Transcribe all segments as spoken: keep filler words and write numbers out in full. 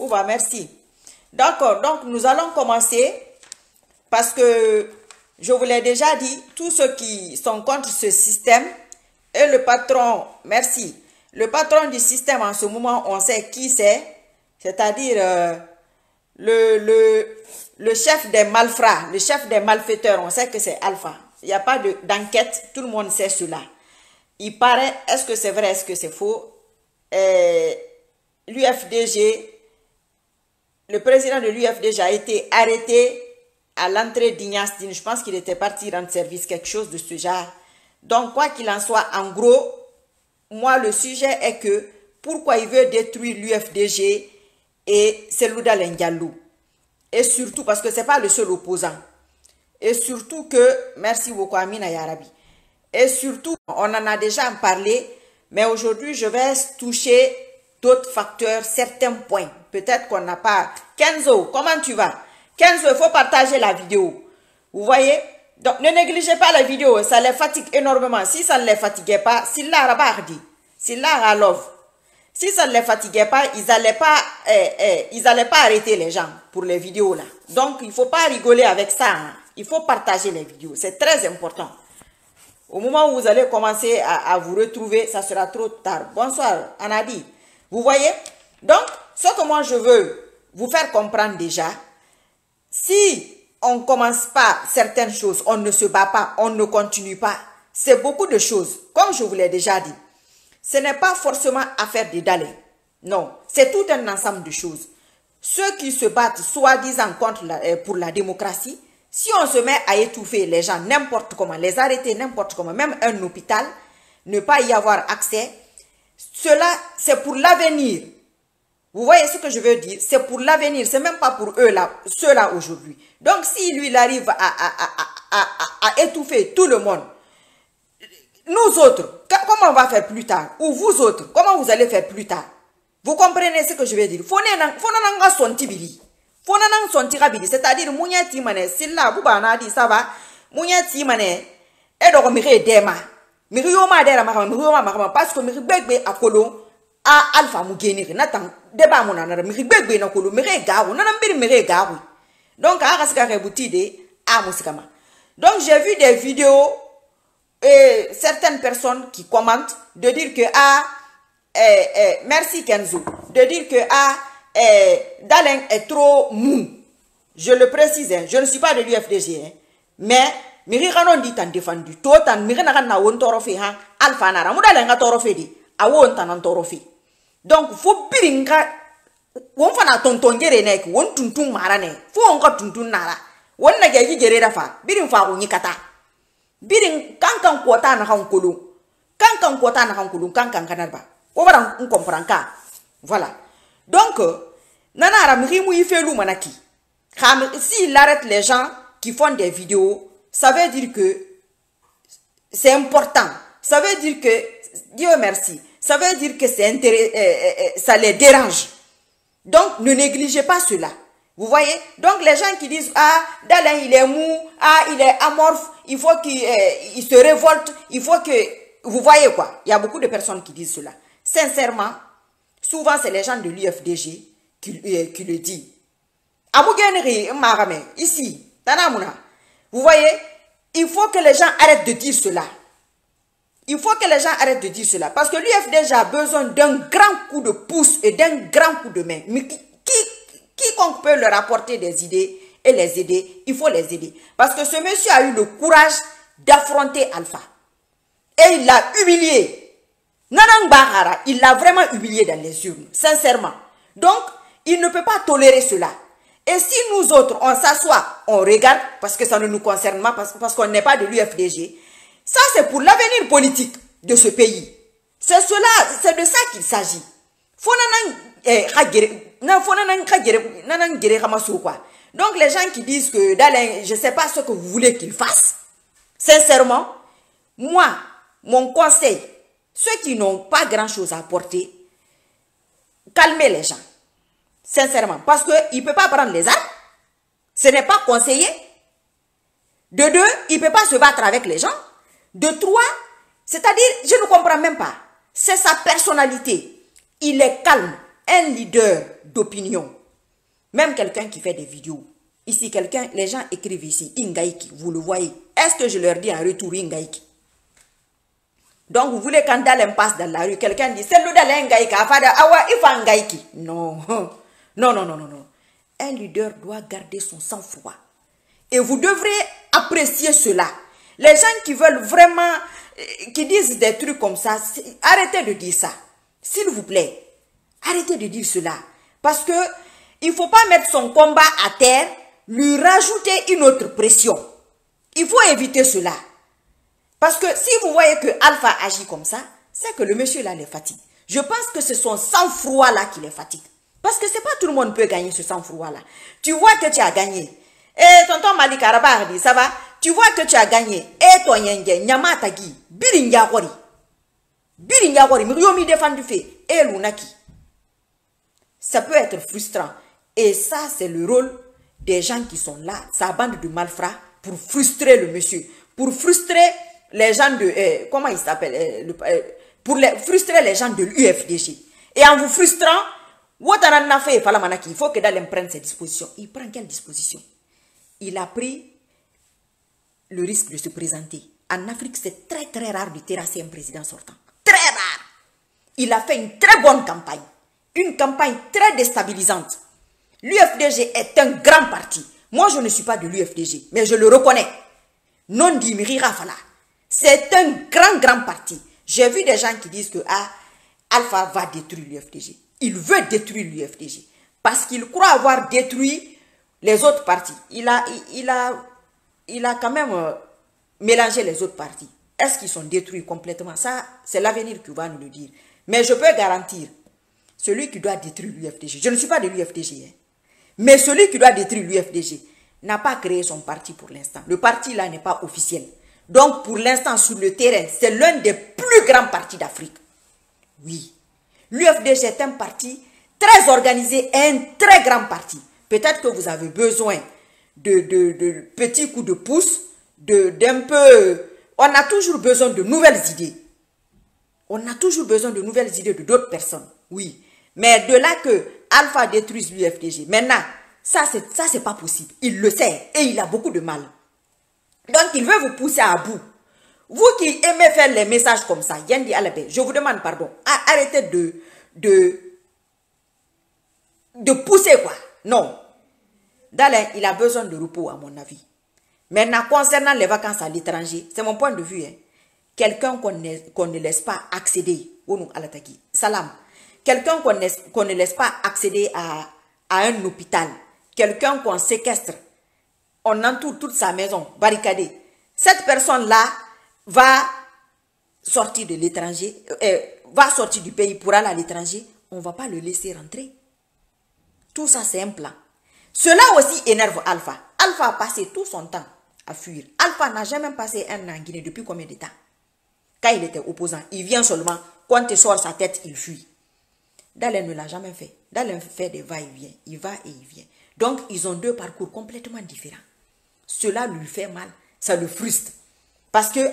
va, merci. D'accord, donc nous allons commencer parce que je vous l'ai déjà dit, tous ceux qui sont contre ce système et le patron, merci, le patron du système en ce moment, on sait qui c'est, c'est-à-dire euh, le, le, le chef des malfrats, le chef des malfaiteurs, on sait que c'est Alpha. Il n'y a pas d'enquête, tout le monde sait cela. Il paraît, est-ce que c'est vrai, est-ce que c'est faux? L'U F D G, le président de l'U F D G a été arrêté à l'entrée d'Ignace Dine. Je pense qu'il était parti rendre service, quelque chose de ce genre. Donc, quoi qu'il en soit, en gros, moi, le sujet est que pourquoi il veut détruire l'U F D G et Selouda Lendialou. Et surtout, parce que ce n'est pas le seul opposant. Et surtout que, merci beaucoup Amina Yarabi. Et surtout, on en a déjà parlé, mais aujourd'hui, je vais toucher d'autres facteurs, certains points. Peut-être qu'on n'a pas... Kenzo, comment tu vas? Kenzo, il faut partager la vidéo. Vous voyez? Donc, ne négligez pas la vidéo, ça les fatigue énormément. Si ça ne les fatiguait pas, s'il l'a rabardi, s'il l'a love, si ça ne les fatiguait pas, ils n'allaient pas, eh, eh, ils allaient pas arrêter les gens pour les vidéos là. Donc, il ne faut pas rigoler avec ça. Hein. Il faut partager les vidéos, c'est très important. Au moment où vous allez commencer à, à vous retrouver, ça sera trop tard. Bonsoir, Anadi. Vous voyez? Donc, ce que moi je veux vous faire comprendre déjà, si on ne commence pas certaines choses, on ne se bat pas, on ne continue pas, c'est beaucoup de choses. Comme je vous l'ai déjà dit, ce n'est pas forcément affaire de d'aller. Non, c'est tout un ensemble de choses. Ceux qui se battent soi-disant contre la, euh, pour la démocratie, si on se met à étouffer les gens n'importe comment, les arrêter n'importe comment, même un hôpital, ne pas y avoir accès, cela c'est pour l'avenir. Vous voyez ce que je veux dire? C'est pour l'avenir, c'est même pas pour eux là, ceux-là aujourd'hui. Donc si lui il arrive à, à, à, à, à, à étouffer tout le monde, nous autres, comment on va faire plus tard? Ou vous autres, comment vous allez faire plus tard? Vous comprenez ce que je veux dire? Faut n'en son tibili. Faut n'en son tirabili. C'est-à-dire, mounya timane, si là, vous bana dit ça va, mounya timane, et donc mire dema. Mire yoma dera ma, mire yoma ma, parce que mire begbe a kolo, a alpha mugénir, n'attend, débat mon anara, mire begbe na kolo, mire gaou, n'en ambir mire gaou. Donc, à rasca reboutide, à musikama. Donc, j'ai vu des vidéos, et certaines personnes qui commentent de dire que ah eh, eh, merci Kenzo, de dire que ah eh, Dalen est trop mou. Je le précise, hein, je ne suis pas de l'U F D G, hein, mais miri kanon dit en défendu tout en miri na na won torofe han alpha nara mu Dalen nga torofe di a won tan torofe. Donc faut biringa won fana tonton gere nek won tuntun marane fo on ka tuntun nara won na geji gere dafa birin fa ko nyikata birin kankan kota na hankulu kankan kota na hankulu kankan kanarba o bara on comprend ka voilà. Donc nana ramri mu ifelu manaki si il arrête les gens qui font des vidéos, ça veut dire que c'est important, ça veut dire que Dieu merci, ça veut dire que c'est intérêt, euh, euh, ça les dérange. Donc ne négligez pas cela. Vous voyez? Donc les gens qui disent ah Dalen il est mou, ah il est amorphe, il faut qu'il euh, il se révolte, il faut que... Vous voyez quoi? Il y a beaucoup de personnes qui disent cela. Sincèrement, souvent c'est les gens de l'U F D G qui, euh, qui le disent. Amougenri Marame, ici, Tanamuna. Vous voyez? Il faut que les gens arrêtent de dire cela. Il faut que les gens arrêtent de dire cela. Parce que l'U F D G a besoin d'un grand coup de pouce et d'un grand coup de main. Mais qui, qui, quiconque peut leur apporter des idées et les aider, il faut les aider. Parce que ce monsieur a eu le courage d'affronter Alpha. Et il l'a humilié. Nanang Bahara, il l'a vraiment humilié dans les urnes, sincèrement. Donc, il ne peut pas tolérer cela. Et si nous autres, on s'assoit, on regarde, parce que ça ne nous concerne pas, parce, parce qu'on n'est pas de l'U F D G, ça c'est pour l'avenir politique de ce pays. C'est cela, c'est de ça qu'il s'agit. Donc les gens qui disent que Dalen, je ne sais pas ce que vous voulez qu'il fasse, sincèrement, moi, mon conseil, ceux qui n'ont pas grand chose à apporter, calmez les gens. Sincèrement, parce qu'il ne peut pas prendre les armes, ce n'est pas conseillé. De deux, il ne peut pas se battre avec les gens. De trois, c'est-à-dire, je ne comprends même pas. C'est sa personnalité. Il est calme, un leader d'opinion. Même quelqu'un qui fait des vidéos. Ici, quelqu'un, les gens écrivent ici, Ingaïki, vous le voyez. Est-ce que je leur dis en retour Ingaïki? Donc, vous voulez quand Dalem passe dans la rue, quelqu'un dit, c'est le Dalem Ingaïki, awa, il faut Ingaïki. Non, non, non, non, non, non. Un leader doit garder son sang-froid. Et vous devrez apprécier cela. Les gens qui veulent vraiment, qui disent des trucs comme ça, arrêtez de dire ça. S'il vous plaît, arrêtez de dire cela. Parce que il ne faut pas mettre son combat à terre, lui rajouter une autre pression. Il faut éviter cela. Parce que si vous voyez que Alpha agit comme ça, c'est que le monsieur là les fatigue. Je pense que c'est son sang-froid là qui les fatigue. Parce que c'est pas tout le monde peut gagner ce sang-froid là. Tu vois que tu as gagné. Et tonton Malik Araba dit, ça va? Tu vois que tu as gagné. Et toi, Nyenge, Nyamatagi, Birinyagori. Birinyagori, Muriomi défendu fait. Et Lunaki. Ça peut être frustrant. Et ça, c'est le rôle des gens qui sont là, sa bande de malfrats, pour frustrer le monsieur. Pour frustrer les gens de... Euh, comment il s'appelle euh, euh, Pour les, frustrer les gens de l'U F D G. Et en vous frustrant, il faut que Dalem prenne ses dispositions. Il prend quelle disposition? Il a pris le risque de se présenter. En Afrique, c'est très très rare de terrasser un président sortant. Très rare. Il a fait une très bonne campagne. Une campagne très déstabilisante. L'U F D G est un grand parti. Moi, je ne suis pas de l'U F D G, mais je le reconnais. Non dit Mirira Fala. C'est un grand, grand parti. J'ai vu des gens qui disent que ah, Alpha va détruire l'U F D G. Il veut détruire l'U F D G. Parce qu'il croit avoir détruit les autres partis. Il a, il, il a, il a quand même euh, mélangé les autres partis. Est-ce qu'ils sont détruits complètement? Ça, c'est l'avenir qui va nous le dire. Mais je peux garantir, celui qui doit détruire l'U F D G, je ne suis pas de l'U F D G, hein, mais celui qui doit détruire l'U F D G n'a pas créé son parti pour l'instant. Le parti là n'est pas officiel. Donc pour l'instant, sur le terrain, c'est l'un des plus grands partis d'Afrique. Oui. L'U F D G est un parti très organisé, un très grand parti. Peut-être que vous avez besoin de, de, de petits coups de pouce, d'un peu... On a toujours besoin de nouvelles idées. On a toujours besoin de nouvelles idées de d'autres personnes. Oui. Mais de là que Alpha détruise l'U F D G, maintenant, ça, c'est pas possible. Il le sait et il a beaucoup de mal. Donc, il veut vous pousser à bout. Vous qui aimez faire les messages comme ça, Yendi Alabé, je vous demande pardon. Arrêtez de, de, de pousser quoi. Non. Dalin, il a besoin de repos à mon avis. Maintenant, concernant les vacances à l'étranger, c'est mon point de vue. Hein. Quelqu'un qu'on ne, qu'on ne laisse pas accéder, salam, quelqu'un qu'on ne, qu'on ne laisse pas accéder à, à un hôpital, quelqu'un qu'on séquestre, on entoure toute sa maison, barricadée. Cette personne-là va sortir de l'étranger, euh, va sortir du pays pour aller à l'étranger, on ne va pas le laisser rentrer. Tout ça, c'est un plan. Cela aussi énerve Alpha. Alpha a passé tout son temps à fuir. Alpha n'a jamais passé un an en Guinée depuis combien de temps? Quand il était opposant, il vient seulement, quand il sort sa tête, il fuit. Dalen ne l'a jamais fait. Dalen fait des va-et-vient. Il va et il vient. Donc, ils ont deux parcours complètement différents. Cela lui fait mal. Ça le frustre. Parce que,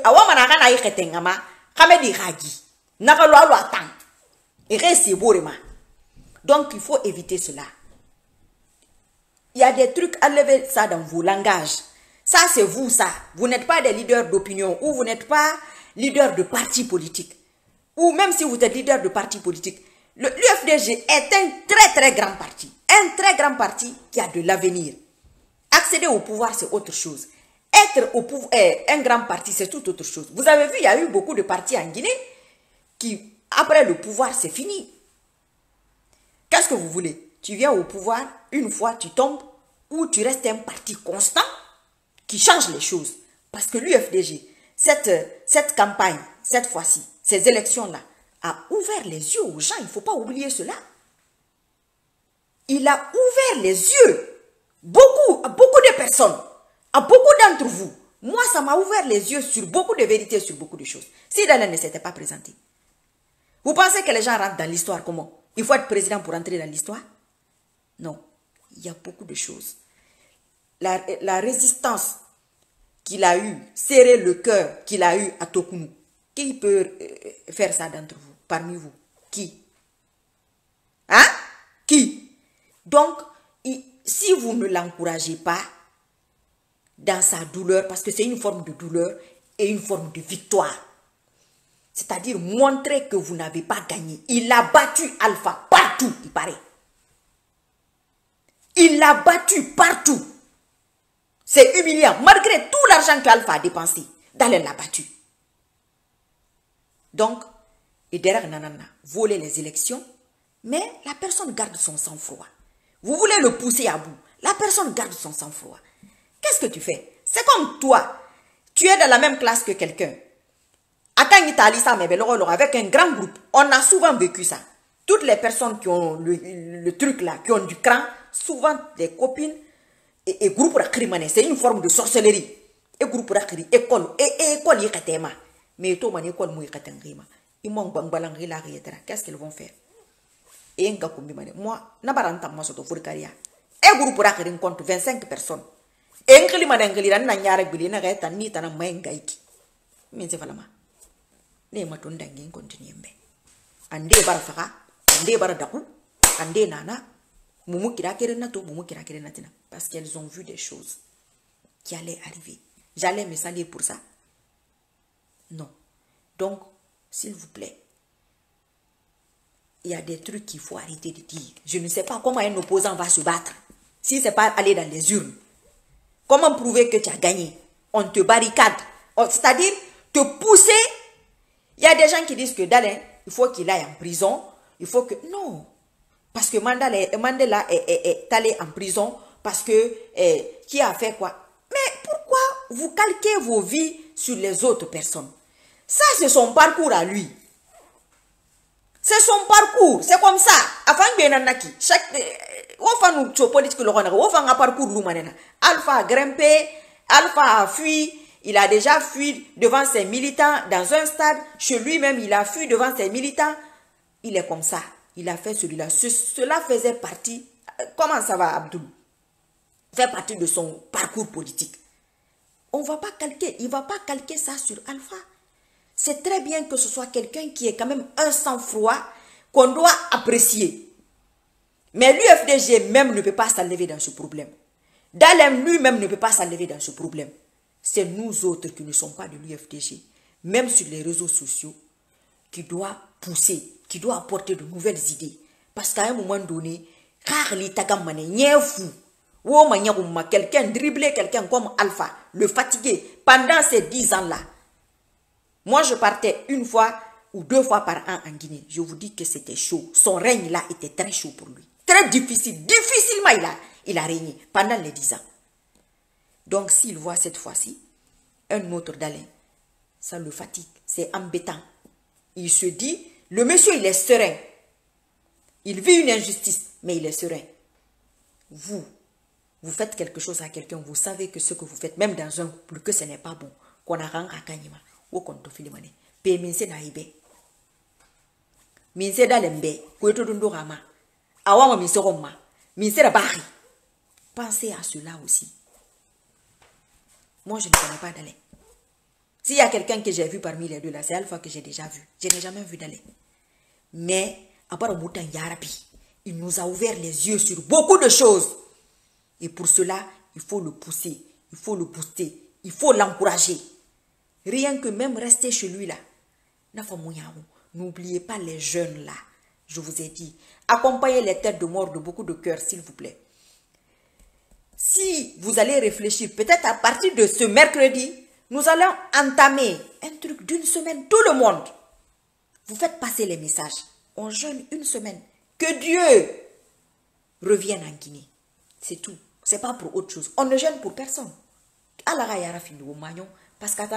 donc, il faut éviter cela. Il y a des trucs, enlevez ça dans vos langages. Ça, c'est vous, ça. Vous n'êtes pas des leaders d'opinion ou vous n'êtes pas leader de parti politique. Ou même si vous êtes leader de parti politique, l'U F D G est un très très grand parti. Un très grand parti qui a de l'avenir. Accéder au pouvoir, c'est autre chose. Être au pouvoir, eh, un grand parti, c'est tout autre chose. Vous avez vu, il y a eu beaucoup de partis en Guinée qui, après le pouvoir, c'est fini. Qu'est-ce que vous voulez? Tu viens au pouvoir, une fois tu tombes, ou tu restes un parti constant qui change les choses. Parce que l'U F D G, cette, cette campagne, cette fois-ci, ces élections-là, a ouvert les yeux aux gens. Il ne faut pas oublier cela. Il a ouvert les yeux. Beaucoup, à beaucoup de personnes, à beaucoup d'entre vous. Moi, ça m'a ouvert les yeux sur beaucoup de vérités, sur beaucoup de choses. Si Dalen ne s'était pas présenté. Vous pensez que les gens rentrent dans l'histoire comment? Il faut être président pour entrer dans l'histoire? Non. Il y a beaucoup de choses. La, la résistance qu'il a eue, serrer le cœur qu'il a eu à Tokounou. Qui peut faire ça d'entre vous, parmi vous? Qui? Hein? Qui? Donc, il, si vous ne l'encouragez pas dans sa douleur, parce que c'est une forme de douleur et une forme de victoire, c'est-à-dire montrer que vous n'avez pas gagné. Il a battu Alpha partout, il paraît. Il l'a battu partout. C'est humiliant. Malgré tout l'argent qu'Alpha a dépensé, Dalen l'a battu. Donc, et derrière Nanana, voler les élections, mais la personne garde son sang-froid. Vous voulez le pousser à bout, la personne garde son sang-froid. Qu'est-ce que tu fais? C'est comme toi, tu es dans la même classe que quelqu'un. Avec un grand groupe, on a souvent vécu ça. Toutes les personnes qui ont le, le truc là, qui ont du cran, souvent des copines, et, et groupe rakrimane, c'est une forme de sorcellerie. Et groupe rakri, école, et école yikatema. Mais tout man école mouy katengrima. Ils m'ont bangbalangri la rietera. Qu'est-ce qu'ils vont faire? Et un gars moi, n'abaranta moi soto furkaria. Et groupe rakri compte vingt-cinq personnes. Et un klima d'angli la nanyara bili na reta ni tana maengaiki. Mais c'est vraiment. Ne matonda ngin continue mbe. Ande barafaka, ande baradaku, ande nana. Moumou kira kere nato, moumou kira kere natina. Parce qu'elles ont vu des choses qui allaient arriver. J'allais me salir pour ça. Non. Donc, s'il vous plaît, il y a des trucs qu'il faut arrêter de dire. Je ne sais pas comment un opposant va se battre. Si ce n'est pas aller dans les urnes. Comment prouver que tu as gagné? On te barricade. C'est-à-dire, te pousser. Il y a des gens qui disent que Dalen, il faut qu'il aille en prison. Il faut que... Non. Parce que Mandela, Mandela est, est, est allé en prison parce que... Eh, qui a fait quoi? Mais pourquoi vous calquez vos vies sur les autres personnes? Ça, c'est son parcours à lui. C'est son parcours. C'est comme ça. Avant que chaque politique parcours Alpha a grimpé, Alpha a fui, il a déjà fui devant ses militants dans un stade. Chez lui-même, il a fui devant ses militants. Il est comme ça. Il a fait celui-là. Ce, cela faisait partie. Comment ça va, Abdul? Fait partie de son parcours politique. On ne va pas calquer. Il ne va pas calquer ça sur Alpha. C'est très bien que ce soit quelqu'un qui ait quand même un sang-froid qu'on doit apprécier. Mais l'U F D G même ne peut pas s'enlever dans ce problème. Dalem lui-même ne peut pas s'enlever dans ce problème. C'est nous autres qui ne sommes pas de l'U F D G, même sur les réseaux sociaux, qui doit pousser, qui doit apporter de nouvelles idées. Parce qu'à un moment donné, quelqu'un dribbler quelqu'un comme Alpha, le fatiguer pendant ces dix ans-là. Moi, je partais une fois ou deux fois par an en Guinée. Je vous dis que c'était chaud. Son règne là était très chaud pour lui. Très difficile. Difficilement, il a, il a régné pendant les dix ans. Donc, s'il voit cette fois-ci un autre d'Alain, ça le fatigue. C'est embêtant. Il se dit, le monsieur, il est serein. Il vit une injustice, mais il est serein. Vous, vous faites quelque chose à quelqu'un, vous savez que ce que vous faites, même dans un couple, que ce n'est pas bon. Qu'on a rendu à Kanyima. Ou qu'on te file mané. Pe minse na ibe. Minse da lembe. Koueto dundo rama. Awama minse roma. Minse da bari. Pensez à cela aussi. Moi, je ne connais pas d'aller. S'il y a quelqu'un que j'ai vu parmi les deux là, c'est Alpha que j'ai déjà vu. Je n'ai jamais vu d'aller. Mais, à part Moutan Yarabi, il nous a ouvert les yeux sur beaucoup de choses. Et pour cela, il faut le pousser. Il faut le booster. Il faut l'encourager. Rien que même rester chez lui là. N'oubliez pas les jeunes là. Je vous ai dit. Accompagnez les têtes de mort de beaucoup de cœurs, s'il vous plaît. Si vous allez réfléchir, peut-être à partir de ce mercredi, nous allons entamer un truc d'une semaine. Tout le monde. Vous faites passer les messages. On jeûne une semaine. Que Dieu revienne en Guinée. C'est tout. C'est pas pour autre chose. On ne jeûne pour personne. Parce que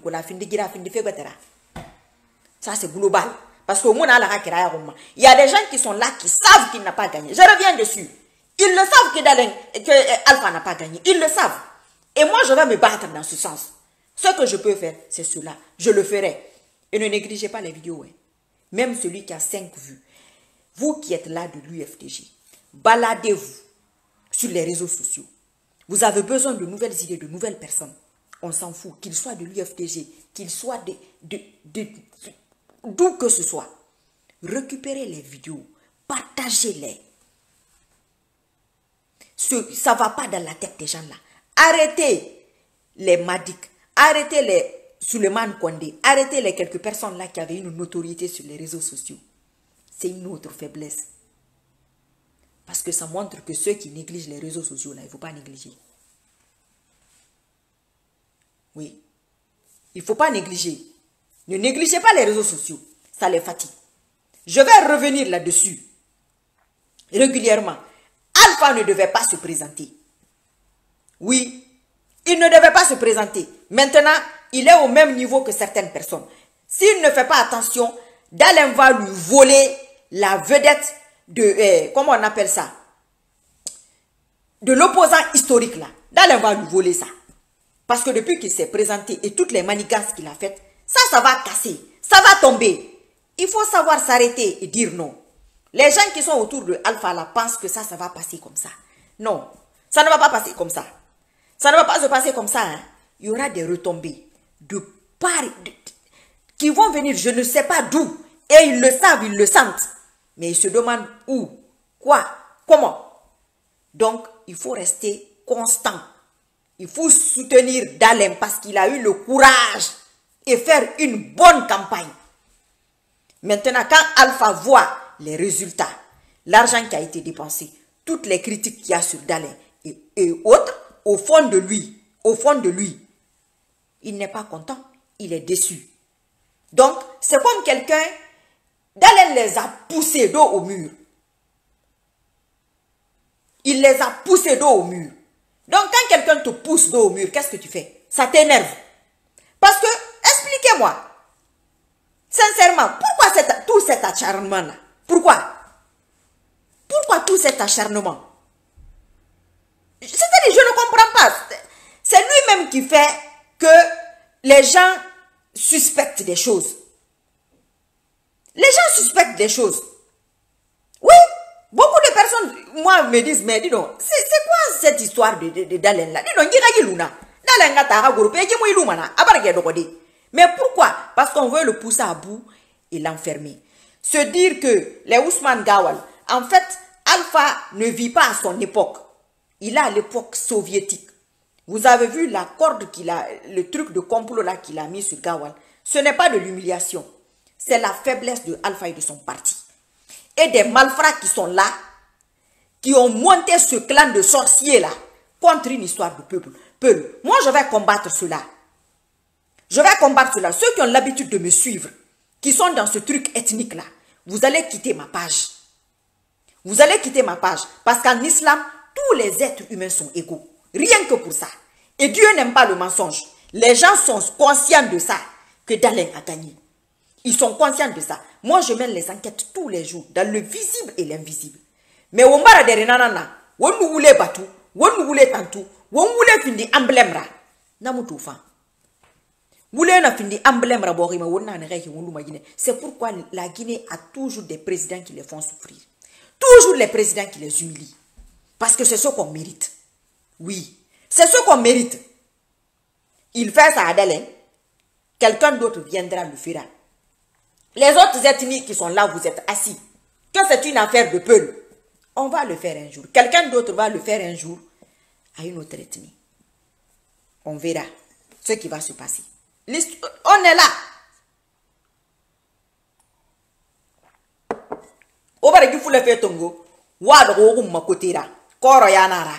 ça c'est global. Parce que il y a des gens qui sont là qui savent qu'il n'a pas gagné. Je reviens dessus. Ils le savent que, Dalen, que Alpha n'a pas gagné. Ils le savent. Et moi je vais me battre dans ce sens. Ce que je peux faire, c'est cela. Je le ferai. Et ne négligez pas les vidéos. Hein. Même celui qui a cinq vues. Vous qui êtes là de l'U F D G, baladez-vous sur les réseaux sociaux. Vous avez besoin de nouvelles idées, de nouvelles personnes. On s'en fout, qu'il soit de l'U F D G, qu'il soit de, de, de, de d'où que ce soit. Récupérez les vidéos, partagez-les. Ce, ça ne va pas dans la tête des gens là. Arrêtez les Madik, arrêtez les Suleiman Kondé, arrêtez les quelques personnes là qui avaient une notoriété sur les réseaux sociaux. C'est une autre faiblesse. Parce que ça montre que ceux qui négligent les réseaux sociaux là, il ne faut pas négliger. Oui. Il ne faut pas négliger. Ne négligez pas les réseaux sociaux. Ça les fatigue. Je vais revenir là-dessus. Régulièrement. Alpha ne devait pas se présenter. Oui. Il ne devait pas se présenter. Maintenant, il est au même niveau que certaines personnes. S'il ne fait pas attention, Dalen va lui voler la vedette de... Eh, comment on appelle ça? De l'opposant historique là. Dalen va lui voler ça. Parce que depuis qu'il s'est présenté et toutes les manigances qu'il a faites, ça, ça va casser. Ça va tomber. Il faut savoir s'arrêter et dire non. Les gens qui sont autour de Alpha là pensent que ça, ça va passer comme ça. Non, ça ne va pas passer comme ça. Ça ne va pas se passer comme ça. Hein. Il y aura des retombées de part de, qui vont venir, je ne sais pas d'où. Et ils le savent, ils le sentent. Mais ils se demandent où, quoi, comment. Donc, il faut rester constant. Il faut soutenir Dalen parce qu'il a eu le courage et faire une bonne campagne. Maintenant, quand Alpha voit les résultats, l'argent qui a été dépensé, toutes les critiques qu'il y a sur Dalen et, et autres, au fond de lui, au fond de lui, il n'est pas content, il est déçu. Donc, c'est comme quelqu'un, Dalen les a poussés dos au mur. Il les a poussés dos au mur. Donc, quand quelqu'un te pousse dos au mur, qu'est-ce que tu fais? Ça t'énerve. Parce que, expliquez-moi, sincèrement, pourquoi cette, tout cet acharnement-là? Pourquoi? Pourquoi tout cet acharnement? C'est-à-dire, je ne comprends pas. C'est lui-même qui fait que les gens suspectent des choses. Les gens suspectent des choses. Oui, beaucoup de personnes, moi, me disent, mais dis donc, c'est quoi cette histoire de, de, de Dalen là? Dis donc, Dalen mais pourquoi? Parce qu'on veut le pousser à bout et l'enfermer. Se dire que les Ousmane Gawal, en fait, Alpha ne vit pas à son époque. Il a à l'époque soviétique. Vous avez vu la corde qu'il a, le truc de complot là qu'il a mis sur Gawal. Ce n'est pas de l'humiliation. C'est la faiblesse de Alpha et de son parti. Et des malfrats qui sont là, qui ont monté ce clan de sorciers là, contre une histoire de peuple. peuple. Moi, je vais combattre cela. Je vais combattre cela. Ceux qui ont l'habitude de me suivre, qui sont dans ce truc ethnique là, vous allez quitter ma page. Vous allez quitter ma page. Parce qu'en islam, tous les êtres humains sont égaux. Rien que pour ça. Et Dieu n'aime pas le mensonge. Les gens sont conscients de ça, que Dalen a gagné. Ils sont conscients de ça. Moi, je mène les enquêtes tous les jours, dans le visible et l'invisible. Mais on m'a dit, nanana, on nous voulait battu, on nous voulait tantou, on voulait fini emblème ra. Namoutou fa. C'est pourquoi la Guinée a toujours des présidents qui les font souffrir. Toujours les présidents qui les humilient. Parce que c'est ce qu'on mérite. Oui, c'est ce qu'on mérite. Il fait ça à Dalen. Quelqu'un d'autre viendra le faire. Les autres ethnies qui sont là, vous êtes assis. Que c'est une affaire de peul. On va le faire un jour. Quelqu'un d'autre va le faire un jour à une autre ethnie. On verra ce qui va se passer. On est là. Au bas du foule fait tongo. Wad roum makotira. Koro yanara.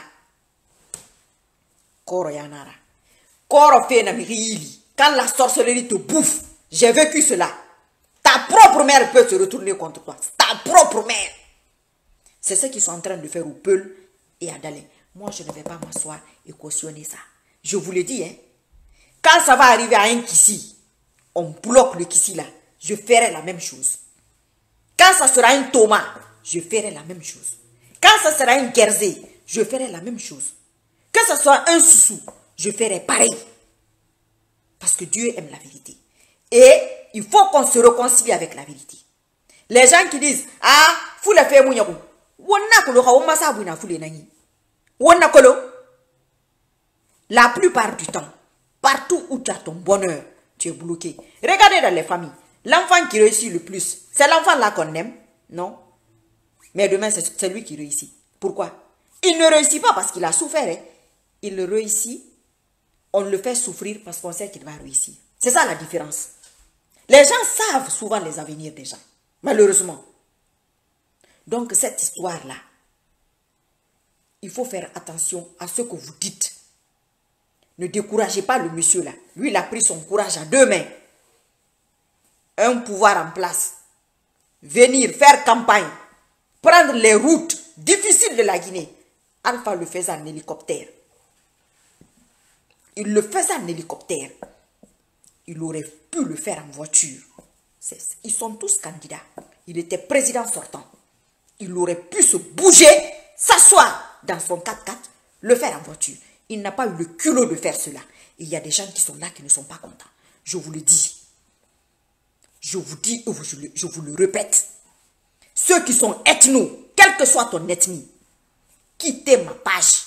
Koro yanara. Koro fait na mirili. Quand la sorcellerie te bouffe, j'ai vécu cela. Ta propre mère peut se retourner contre toi. Ta propre mère. C'est ce qu'ils sont en train de faire au Peul et à Dalen. Moi, je ne vais pas m'asseoir et cautionner ça. Je vous le dis, hein. Quand ça va arriver à un Kissi, on bloque le Kissi là. Je ferai la même chose. Quand ça sera un Thomas, je ferai la même chose. Quand ça sera un Gerzé, je ferai la même chose. Que ce soit un Soussou, je ferai pareil. Parce que Dieu aime la vérité. Et il faut qu'on se réconcilie avec la vérité. Les gens qui disent, ah, fou la fait mounyarou. La plupart du temps, partout où tu as ton bonheur, tu es bloqué. Regardez dans les familles. L'enfant qui réussit le plus, c'est l'enfant là qu'on aime, non? Mais demain, c'est lui qui réussit. Pourquoi? Il ne réussit pas parce qu'il a souffert. Hein. Il réussit, on le fait souffrir parce qu'on sait qu'il va réussir. C'est ça la différence. Les gens savent souvent les avenirs des gens, malheureusement. Donc cette histoire-là, il faut faire attention à ce que vous dites. Ne découragez pas le monsieur là. Lui, il a pris son courage à deux mains. Un pouvoir en place. Venir faire campagne. Prendre les routes difficiles de la Guinée. Alpha le faisait en hélicoptère. Il le faisait en hélicoptère. Il aurait pu le faire en voiture. Ils sont tous candidats. Il était président sortant. Il aurait pu se bouger, s'asseoir dans son quatre-quatre, le faire en voiture. Il n'a pas eu le culot de faire cela. Et il y a des gens qui sont là qui ne sont pas contents. Je vous le dis. Je vous dis, je vous le répète. Ceux qui sont ethnos, quelle que soit ton ethnie, quittez ma page.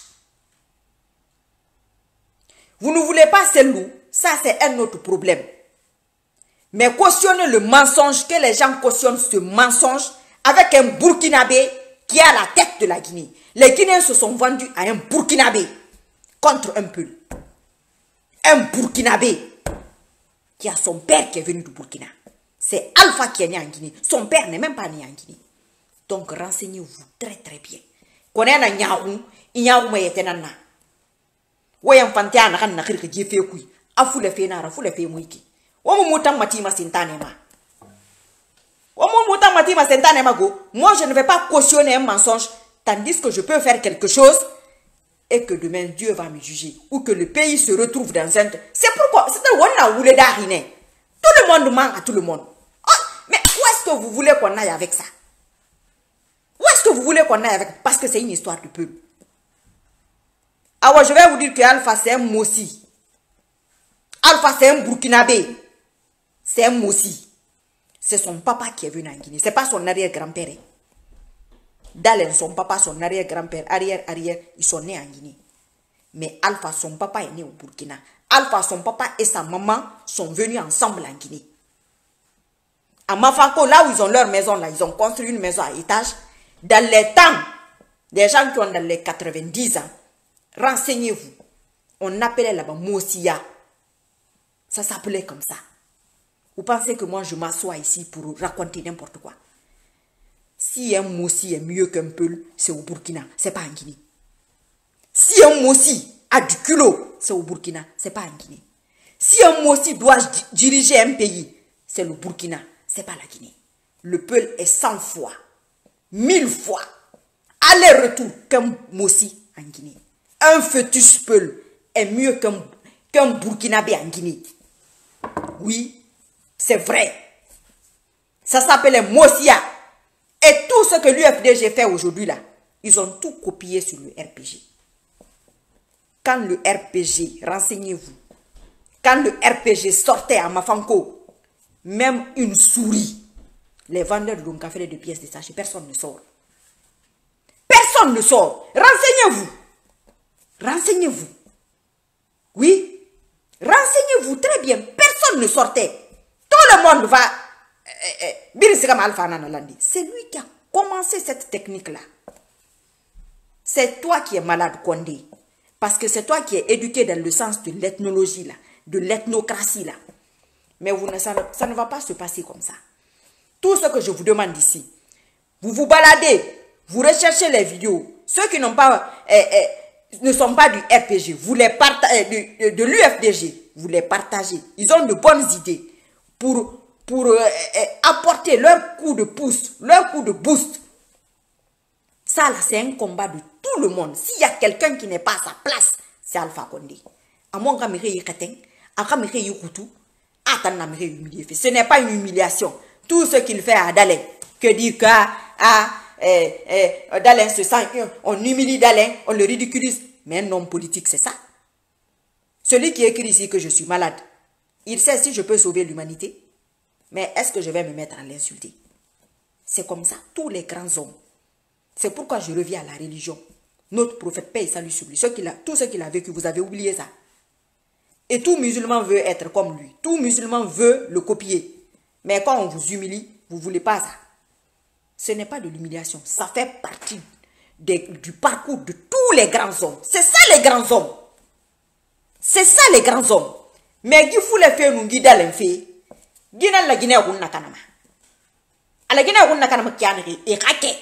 Vous ne voulez pas ces loups, ça c'est un autre problème. Mais cautionnez le mensonge, que les gens cautionnent ce mensonge avec un Burkinabé qui a la tête de la Guinée. Les Guinéens se sont vendus à un Burkinabé contre un Peul. Un Burkinabé qui a son père qui est venu du Burkina. C'est Alpha qui est né en Guinée. Son père n'est même pas né en Guinée. Donc renseignez-vous très très bien. Connaissez na nyaou, nyaou ma yete nana. Woyam fantia na kan na khirke jefe kui. Afu le fe na rafu le fe muiki. Womu mutam matima sentane ma. Womu mutam matima sentane ma go. Moi je ne vais pas cautionner un mensonge tandis que je peux faire quelque chose et que demain Dieu va me juger ou que le pays se retrouve dans un. C'est pourquoi c'est un wana oule d'arine. Tout le monde ment à tout le monde. Oh, mais où est-ce que vous voulez qu'on aille avec ça? Où est-ce que vous voulez qu'on aille avec? Parce que c'est une histoire de peuple. Alors je vais vous dire que Alpha c'est un Mossi. Alpha c'est un Burkinabé. C'est un Mossi. C'est son papa qui est venu en Guinée. C'est pas son arrière-grand-père. Dalen, son papa, son arrière-grand-père, arrière-arrière, ils sont nés en Guinée. Mais Alpha, son papa est né au Burkina. Alpha, son papa et sa maman sont venus ensemble en Guinée. À Mafanko, là où ils ont leur maison, là, ils ont construit une maison à étage. Dans les temps, des gens qui ont dans les quatre-vingt-dix ans, renseignez-vous. On appelait là-bas Mossia. Ça s'appelait comme ça. Vous pensez que moi je m'assois ici pour raconter n'importe quoi? Si un Mossi est mieux qu'un Peul, c'est au Burkina, c'est pas en Guinée. Si un Mossi a du culot, c'est au Burkina, c'est pas en Guinée. Si un Mossi doit diriger un pays, c'est le Burkina, c'est pas la Guinée. Le Peul est cent fois, mille fois, aller-retour qu'un Mossi en Guinée. Un fœtus Peul est mieux qu'un qu'un Burkinabé en Guinée. Oui, c'est vrai. Ça s'appelle Mossia. Et tout ce que l'U F D G fait aujourd'hui là, ils ont tout copié sur le R P G. Quand le R P G, renseignez-vous, quand le R P G sortait à Mafanko, même une souris, les vendeurs de l'Oncafé de pièces détachées, personne ne sort. Personne ne sort. Renseignez-vous. Renseignez-vous. Oui. Renseignez-vous très bien. Personne ne sortait. Tout le monde va... C'est lui qui a commencé cette technique-là. C'est toi qui es malade, Condé. Parce que c'est toi qui es éduqué dans le sens de l'ethnologie, là, de l'ethnocratie. Là. Mais vous ne, ça, ça ne va pas se passer comme ça. Tout ce que je vous demande ici, vous vous baladez, vous recherchez les vidéos. Ceux qui n'ont pas, eh, eh, ne sont pas du R P G, vous les partagez, de, de, de l'U F D G, vous les partagez. Ils ont de bonnes idées pour... pour euh, euh, apporter leur coup de pouce, leur coup de boost. Ça là, c'est un combat de tout le monde. S'il y a quelqu'un qui n'est pas à sa place, c'est Alpha Condé. Ce n'est pas une humiliation. Tout ce qu'il fait à Dalen, que dire que ah, eh, eh, Dalen se sent, on humilie Dalen, on le ridiculise. Mais un homme politique, c'est ça. Celui qui écrit ici que je suis malade, il sait si je peux sauver l'humanité. Mais est-ce que je vais me mettre à l'insulter? C'est comme ça, tous les grands hommes. C'est pourquoi je reviens à la religion. Notre prophète, paix et salut sur lui. Ce qu'il a, tout ce qu'il a vécu, vous avez oublié ça. Et tout musulman veut être comme lui. Tout musulman veut le copier. Mais quand on vous humilie, vous ne voulez pas ça. Ce n'est pas de l'humiliation. Ça fait partie du parcours de tous les grands hommes. C'est ça les grands hommes. C'est ça les grands hommes. Mais qui fout les faits nous guide à l'infé. Guinée la Guinée ou Nakanama. À la Guinée ou Nakanama qui a et raqué.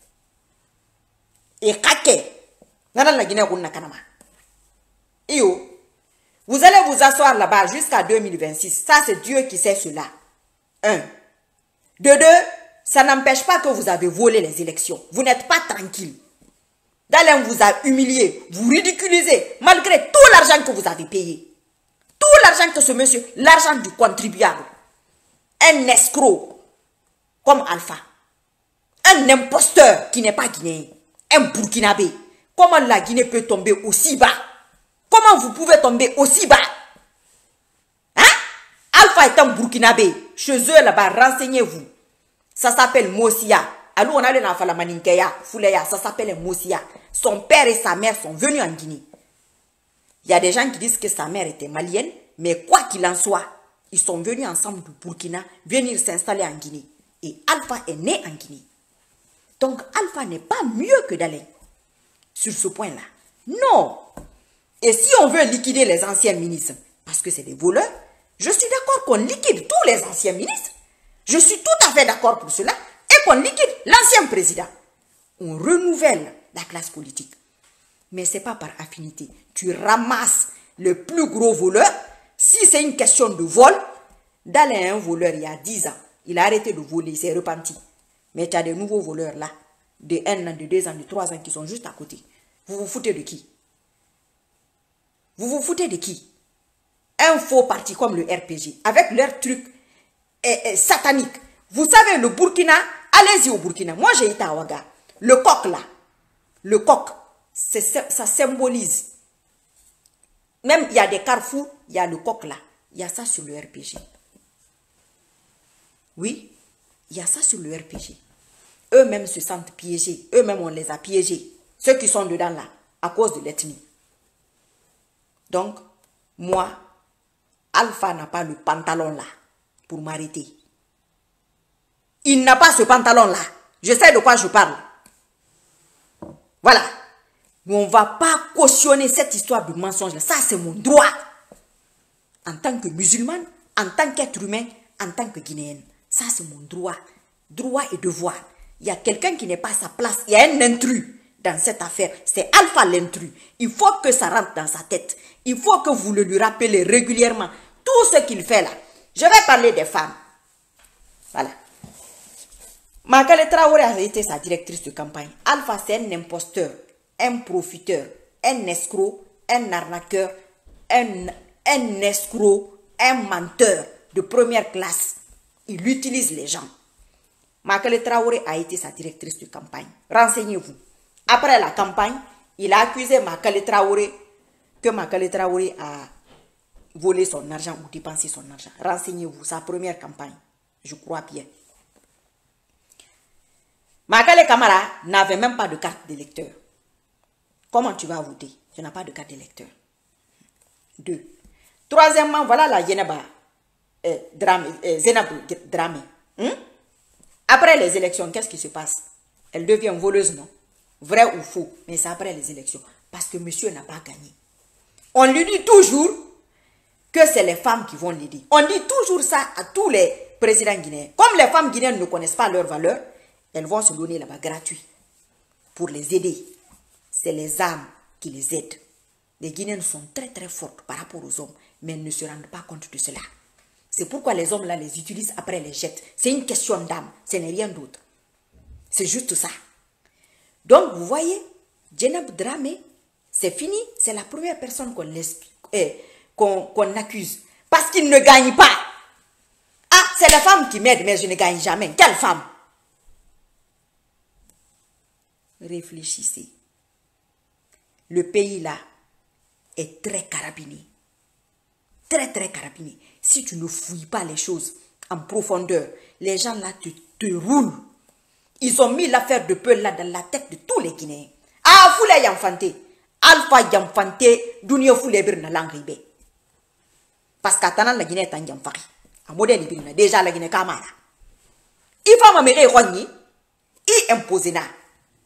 Et raqué. Nana la Guinée ou Nakanama. Et oh, vous allez vous asseoir là-bas jusqu'à deux mille vingt-six. Ça, c'est Dieu qui sait cela. Un. De deux, ça n'empêche pas que vous avez volé les élections. Vous n'êtes pas tranquille. Dalen vous a humilié, vous ridiculisez, malgré tout l'argent que vous avez payé. Tout l'argent que ce monsieur, l'argent du contribuable. Un escroc, comme Alpha. Un imposteur qui n'est pas guinéen. Un burkinabé. Comment la Guinée peut tomber aussi bas? Comment vous pouvez tomber aussi bas? Hein? Alpha est un burkinabé. Chez eux là-bas, renseignez-vous. Ça s'appelle Mosia. Alors on a le enfant la maninkeya, Fouleya, ça s'appelle Mosia. Son père et sa mère sont venus en Guinée. Il y a des gens qui disent que sa mère était malienne, mais quoi qu'il en soit, ils sont venus ensemble du Burkina, venir s'installer en Guinée. Et Alpha est né en Guinée. Donc Alpha n'est pas mieux que Dalen. Sur ce point-là. Non. Et si on veut liquider les anciens ministres, parce que c'est des voleurs, je suis d'accord qu'on liquide tous les anciens ministres. Je suis tout à fait d'accord pour cela. Et qu'on liquide l'ancien président. On renouvelle la classe politique. Mais ce n'est pas par affinité. Tu ramasses le plus gros voleur. Si c'est une question de vol, Dalen un voleur il y a dix ans. Il a arrêté de voler, il s'est repenti. Mais tu as des nouveaux voleurs là, de un an, de deux ans, de trois ans qui sont juste à côté. Vous vous foutez de qui? Vous vous foutez de qui? Un faux parti comme le R P G, avec leur truc eh, eh, satanique. Vous savez, le Burkina, allez-y au Burkina. Moi, j'ai été à Ouaga. Le coq là, le coq, ça symbolise. Même il y a des carrefours, il y a le coq là. Il y a ça sur le R P G. Oui, il y a ça sur le R P G. Eux-mêmes se sentent piégés. Eux-mêmes, on les a piégés. Ceux qui sont dedans là, à cause de l'ethnie. Donc, moi, Alpha n'a pas le pantalon là pour m'arrêter. Il n'a pas ce pantalon-là. Je sais de quoi je parle. Voilà. Mais on ne va pas cautionner cette histoire de mensonge-là. Ça, c'est mon droit. En tant que musulmane, en tant qu'être humain, en tant que Guinéenne. Ça, c'est mon droit. Droit et devoir. Il y a quelqu'un qui n'est pas à sa place. Il y a un intrus dans cette affaire. C'est Alpha l'intrus. Il faut que ça rentre dans sa tête. Il faut que vous le lui rappelez régulièrement. Tout ce qu'il fait là. Je vais parler des femmes. Voilà. Makale Traoré a été sa directrice de campagne. Alpha, c'est un imposteur, un profiteur, un escroc, un arnaqueur, un, un escroc, un menteur de première classe. Il utilise les gens. Makale Traoré a été sa directrice de campagne. Renseignez-vous. Après la campagne, il a accusé Makale Traoré que Makale Traoré a volé son argent ou dépensé son argent. Renseignez-vous. Sa première campagne. Je crois bien. Makale Camara n'avait même pas de carte d'électeur. Comment tu vas voter? Tu n'as pas de carte d'électeur. Deux. Troisièmement, voilà la Yenaba euh, Dramé, euh, Zenab Dramé. Hum? Après les élections, qu'est-ce qui se passe? Elle devient voleuse, non? Vrai ou faux? Mais c'est après les élections. Parce que monsieur n'a pas gagné. On lui dit toujours que c'est les femmes qui vont l'aider. On dit toujours ça à tous les présidents guinéens. Comme les femmes guinéennes ne connaissent pas leur valeur, elles vont se donner là-bas gratuit pour les aider. C'est les âmes qui les aident. Les Guinéennes sont très très fortes par rapport aux hommes, mais elles ne se rendent pas compte de cela. C'est pourquoi les hommes là les utilisent après les jettent. C'est une question d'âme, ce n'est rien d'autre. C'est juste ça. Donc vous voyez, Zenab Dramé, c'est fini, c'est la première personne qu'on eh, qu'on qu'on accuse. Parce qu'il ne gagne pas. Ah, c'est les femmes qui m'aident, mais je ne gagne jamais. Quelle femme? Réfléchissez. Le pays là est très carabiné. Très très carabiné. Si tu ne fouilles pas les choses en profondeur, les gens là te, te roulent. Ils ont mis l'affaire de Peul là dans la tête de tous les Guinéens. Ah, Foula Yamfante. Alpha Yamfante, Dunio Foule Birna Langribe. Parce qu'attendant la Guinée est en Yamfari. En modèle Birna, déjà la Guinée Kamara. Il faut m'amener Rogni. Il impose là.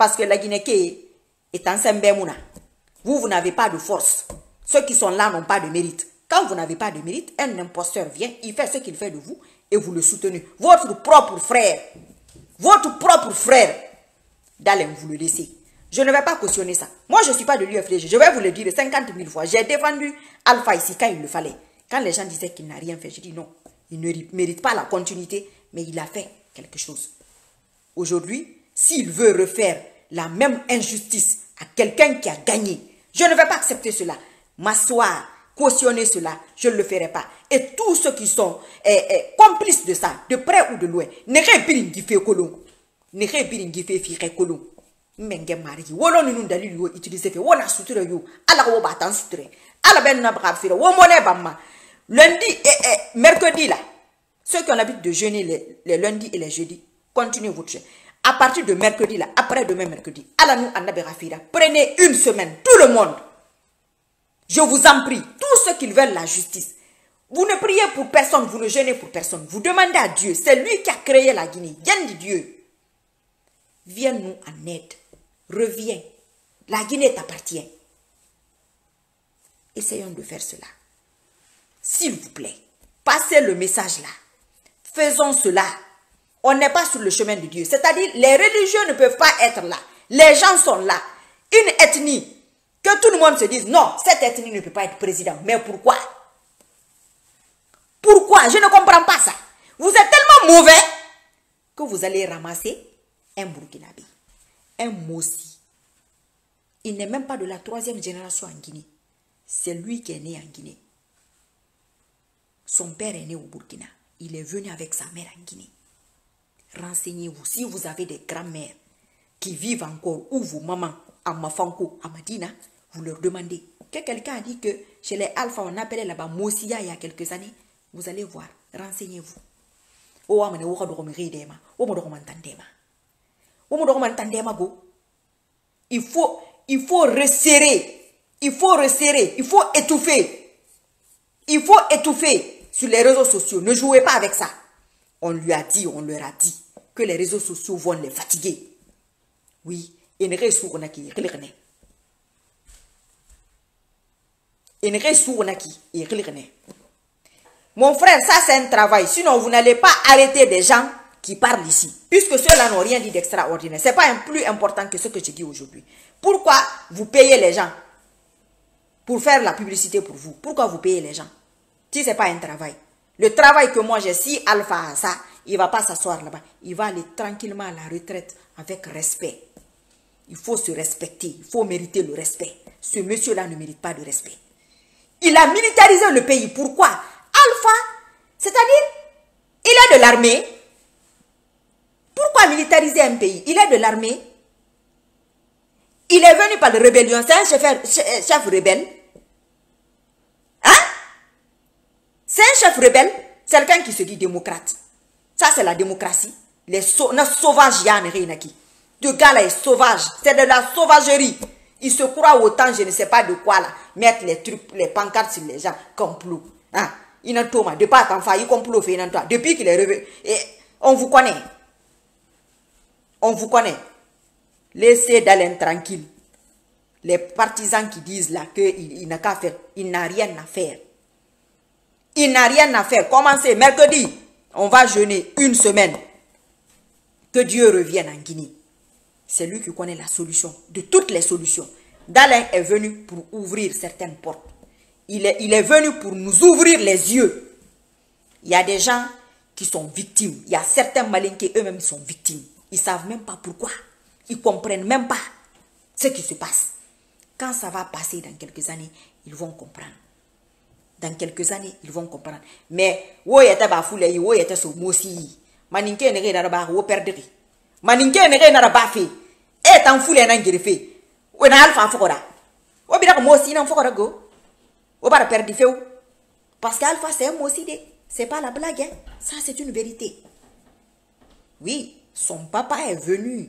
Parce que la Guinée est en Sembemouna. Vous, vous n'avez pas de force. Ceux qui sont là n'ont pas de mérite. Quand vous n'avez pas de mérite, un imposteur vient, il fait ce qu'il fait de vous et vous le soutenez. Votre propre frère, votre propre frère, Dalen, vous le laissez. Je ne vais pas cautionner ça. Moi, je ne suis pas de l'U F D G. Je vais vous le dire cinquante mille fois. J'ai défendu Alpha ici quand il le fallait. Quand les gens disaient qu'il n'a rien fait, je dis non. Il ne mérite pas la continuité, mais il a fait quelque chose. Aujourd'hui, s'il veut refaire la même injustice à quelqu'un qui a gagné, je ne vais pas accepter cela. M'asseoir, cautionner cela, je ne le ferai pas. Et tous ceux qui sont eh, eh, complices de ça, de près ou de loin, ne répirent fait colon. Ne répirent fait fire colon. Menge mari wolo nunu dalili yo utiliser fait wona suture yo ala wo batan suture ala ben na bra fire wo moné bamma lundi et, et mercredi là ceux qui ont l'habitude de jeûner les, les lundis et les jeudis continuez votre jeûne à partir de mercredi là après demain mercredi ala nous anabe rafira prenez une semaine tout le monde je vous en prie tous ceux qui veulent la justice vous ne priez pour personne vous ne jeûnez pour personne vous demandez à Dieu c'est lui qui a créé la Guinée viens de Dieu viens nous en aide. Reviens. La Guinée t'appartient. Essayons de faire cela. S'il vous plaît, passez le message là. Faisons cela. On n'est pas sur le chemin de Dieu. C'est-à-dire, les religieux ne peuvent pas être là. Les gens sont là. Une ethnie, que tout le monde se dise, non, cette ethnie ne peut pas être président. Mais pourquoi? Pourquoi? Je ne comprends pas ça. Vous êtes tellement mauvais que vous allez ramasser un Burkinabé. Un Mossi. Il n'est même pas de la troisième génération en Guinée. C'est lui qui est né en Guinée. Son père est né au Burkina. Il est venu avec sa mère en Guinée. Renseignez-vous. Si vous avez des grands-mères qui vivent encore, ou vos mamans, à Mafanko, à Madina, vous leur demandez. Que quelqu'un a dit que chez les Alpha, on appelait là-bas Mossia il y a quelques années. Vous allez voir. Renseignez-vous. Oh, amane, oh, oh, oh, Il faut, il faut resserrer, il faut resserrer, il faut étouffer, il faut étouffer sur les réseaux sociaux. Ne jouez pas avec ça. On lui a dit, on leur a dit que les réseaux sociaux vont les fatiguer. Oui, et ne reste on a qui et ne reste on a qui Mon frère, ça c'est un travail. Sinon, vous n'allez pas arrêter des gens qui parlent ici. Puisque ceux-là n'ont rien dit d'extraordinaire. Ce n'est pas un plus important que ce que je dis aujourd'hui. Pourquoi vous payez les gens pour faire la publicité pour vous? Pourquoi vous payez les gens? Si ce n'est pas un travail. Le travail que moi j'ai, si Alpha a ça, il ne va pas s'asseoir là-bas. Il va aller tranquillement à la retraite avec respect. Il faut se respecter. Il faut mériter le respect. Ce monsieur-là ne mérite pas de respect. Il a militarisé le pays. Pourquoi? Alpha, c'est-à-dire, il est de l'armée. Pourquoi militariser un pays? Il est de l'armée. Il est venu par la rébellion. C'est un chef, chef rebelle. Hein? C'est un chef rebelle. C'est quelqu'un qui se dit démocrate. Ça, c'est la démocratie. Les sauvages, de gars là est sauvage. C'est de la sauvagerie. Il se croit autant, je ne sais pas de quoi là. Mettre les trucs, les pancartes sur les gens. Complot. Hein? Il n'a pas de pas enfin, il complot fait depuis qu'il est revenu. Et on vous connaît. On vous connaît. Laissez Dalen tranquille. Les partisans qui disent là qu'il il n'a qu'à faire, il n'a rien à faire. Il n'a rien à faire. Commencez mercredi. On va jeûner une semaine. Que Dieu revienne en Guinée. C'est lui qui connaît la solution. De toutes les solutions. Dalen est venu pour ouvrir certaines portes. Il est, il est venu pour nous ouvrir les yeux. Il y a des gens qui sont victimes. Il y a certains malinqués eux-mêmes sont victimes. Ils ne savent même pas pourquoi. Ils ne comprennent même pas ce qui se passe. Quand ça va passer dans quelques années, ils vont comprendre. Dans quelques années, ils vont comprendre. Mais, où était bafoulé, où était ce moussi? Maninke ne rien à où perdre. Maninke ne rien à bafé. Et en foulé n'a guérifé. Où n'a alpha fora. Où bien moussi n'a fora go. Où va perdre du feu. Parce qu'alpha c'est un moussi. C'est pas la blague. Hein? Ça, c'est une vérité. Oui, son papa est venu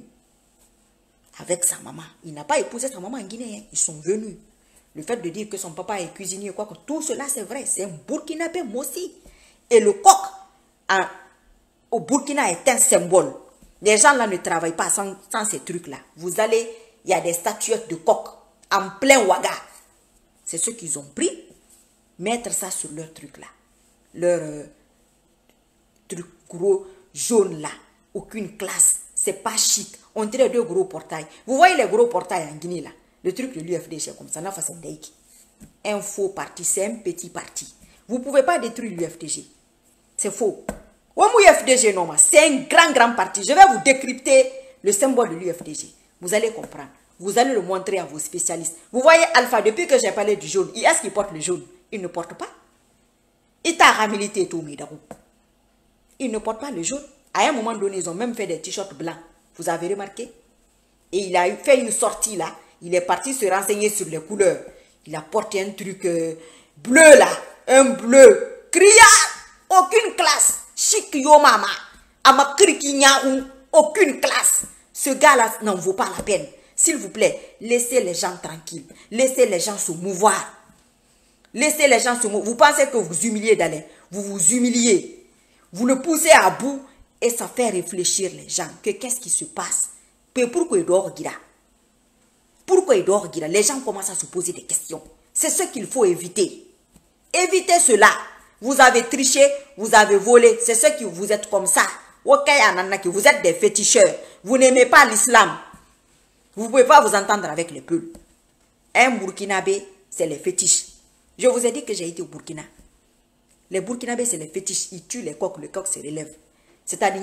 avec sa maman. Il n'a pas épousé sa maman en Guinée. Hein. Ils sont venus. Le fait de dire que son papa est cuisinier, quoi que tout cela, c'est vrai. C'est un Burkinabé, moi aussi. Et le coq en, au Burkina est un symbole. Les gens là ne travaillent pas sans, sans ces trucs-là. Vous allez, il y a des statuettes de coq en plein Ouaga. C'est ceux qu'ils ont pris, mettre ça sur leur truc là. Leur euh, truc gros jaune là. Aucune classe. C'est pas chic. On dirait deux gros portails. Vous voyez les gros portails en Guinée là. Le truc de l'U F D G comme ça. Un faux parti, c'est un petit parti. Vous ne pouvez pas détruire l'U F D G. C'est faux. L'U F D G, non, c'est un grand, grand parti. Je vais vous décrypter le symbole de l'U F D G. Vous allez comprendre. Vous allez le montrer à vos spécialistes. Vous voyez Alpha, depuis que j'ai parlé du jaune, est-ce qu'il porte le jaune? Il ne porte pas. Il t'a ramilité tout, Midarou. Il ne porte pas le jaune. À un moment donné, ils ont même fait des t-shirts blancs. Vous avez remarqué? Et il a fait une sortie là. Il est parti se renseigner sur les couleurs. Il a porté un truc euh, bleu là. Un bleu. Criard. Aucune classe. Chic yo mama. Amakriki aucune classe. Ce gars-là n'en vaut pas la peine. S'il vous plaît, laissez les gens tranquilles. Laissez les gens se mouvoir. Laissez les gens se mouvoir. Vous pensez que vous humiliez d'aller. Vous vous humiliez. Vous le poussez à bout et ça fait réfléchir les gens. Que qu'est-ce qui se passe? Pourquoi il dort Gira? Pourquoi il dort Gira? Les gens commencent à se poser des questions. C'est ce qu'il faut éviter. Évitez cela. Vous avez triché, vous avez volé. C'est ce que vous êtes comme ça. Vous êtes des féticheurs. Vous n'aimez pas l'islam. Vous ne pouvez pas vous entendre avec les peuls. Un Burkinabé, c'est les fétiches. Je vous ai dit que j'ai été au Burkina. Les Burkinabés, c'est les fétiches. Ils tuent les coqs, le coq se relève. C'est-à-dire,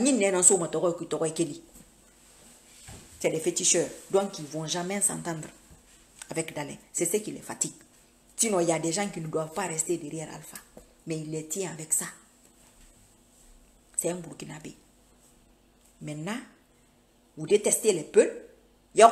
c'est les féticheurs. Donc, ils ne vont jamais s'entendre avec Dalin. C'est ce qui les fatigue. Sinon, il y a des gens qui ne doivent pas rester derrière Alpha. Mais il les tient avec ça. C'est un Burkinabé. Maintenant, vous détestez les peuples. À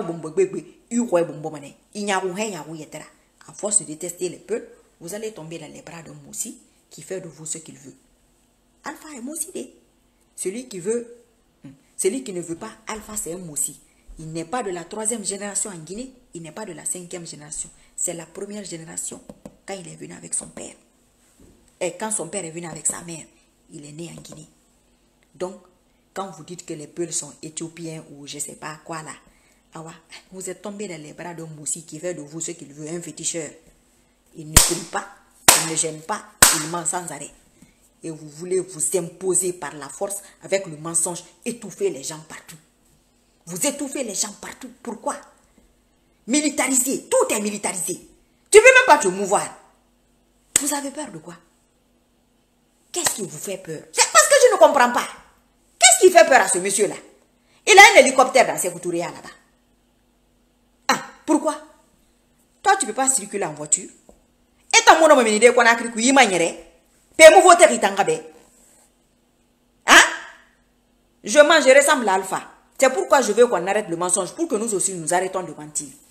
force de détester les peuples, vous allez tomber dans les bras d'un moussi qui fait de vous ce qu'il veut. Alpha est moussi. Celui qui veut, celui qui ne veut pas, Alpha c'est un moussi. Il n'est pas de la troisième génération en Guinée, il n'est pas de la cinquième génération. C'est la première génération quand il est venu avec son père. Et quand son père est venu avec sa mère, il est né en Guinée. Donc, quand vous dites que les peuples sont éthiopiens ou je ne sais pas quoi là, vous êtes tombé dans les bras d'un moussi qui fait de vous ce qu'il veut, un féticheur. Il ne crie pas, il ne gêne pas, il ment sans arrêt. Et vous voulez vous imposer par la force avec le mensonge, étouffer les gens partout. Vous étouffez les gens partout. Pourquoi? Militarisé, tout est militarisé. Tu ne veux même pas te mouvoir. Vous avez peur de quoi? Qu'est-ce qui vous fait peur? C'est parce que je ne comprends pas. Qu'est-ce qui fait peur à ce monsieur-là? Il a un hélicoptère dans ses couturiers là-bas. Ah, pourquoi? Toi, tu ne peux pas circuler en voiture. Et ton mono me dit qu'on a cru qu'il y manirait. Pais-moi voter Ritangabe. Hein? Je mange, je ressemble à Alpha. C'est pourquoi je veux qu'on arrête le mensonge, pour que nous aussi nous arrêtons de mentir.